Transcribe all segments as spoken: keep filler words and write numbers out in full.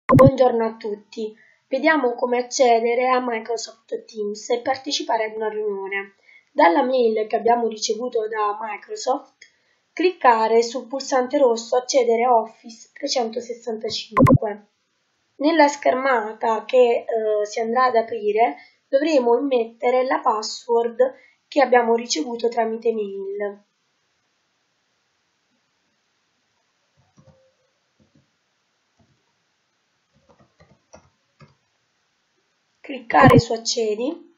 Buongiorno a tutti, vediamo come accedere a Microsoft Teams e partecipare ad una riunione. Dalla mail che abbiamo ricevuto da Microsoft, cliccare sul pulsante rosso Accedere a Office trecentosessantacinque. Nella schermata che eh, si andrà ad aprire dovremo immettere la password che abbiamo ricevuto tramite mail. Cliccare su Accedi.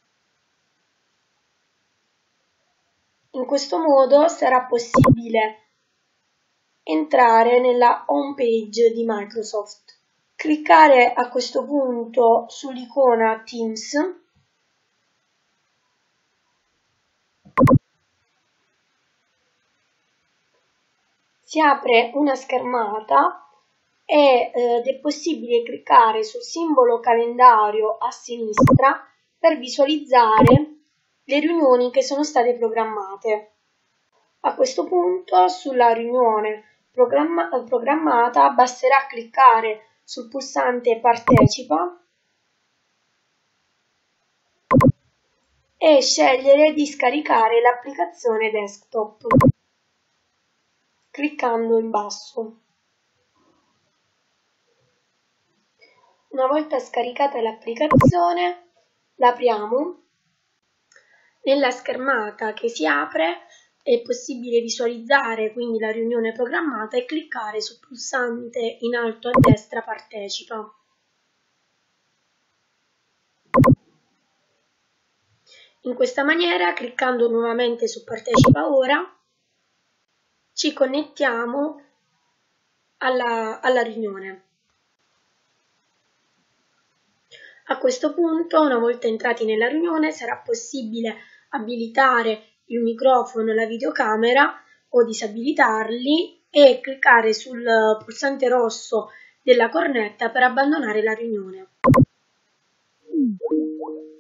In questo modo sarà possibile entrare nella home page di Microsoft. Cliccare a questo punto sull'icona Teams. Si apre una schermata ed è possibile cliccare sul simbolo calendario a sinistra per visualizzare le riunioni che sono state programmate. A questo punto sulla riunione programma- programmata basterà cliccare sul pulsante Partecipa e scegliere di scaricare l'applicazione desktop cliccando in basso. Una volta scaricata l'applicazione, l'apriamo. Nella schermata che si apre è possibile visualizzare quindi la riunione programmata e cliccare sul pulsante in alto a destra Partecipa. In questa maniera, cliccando nuovamente su Partecipa ora, ci connettiamo alla, alla riunione. A questo punto, una volta entrati nella riunione, sarà possibile abilitare il microfono e la videocamera o disabilitarli e cliccare sul pulsante rosso della cornetta per abbandonare la riunione.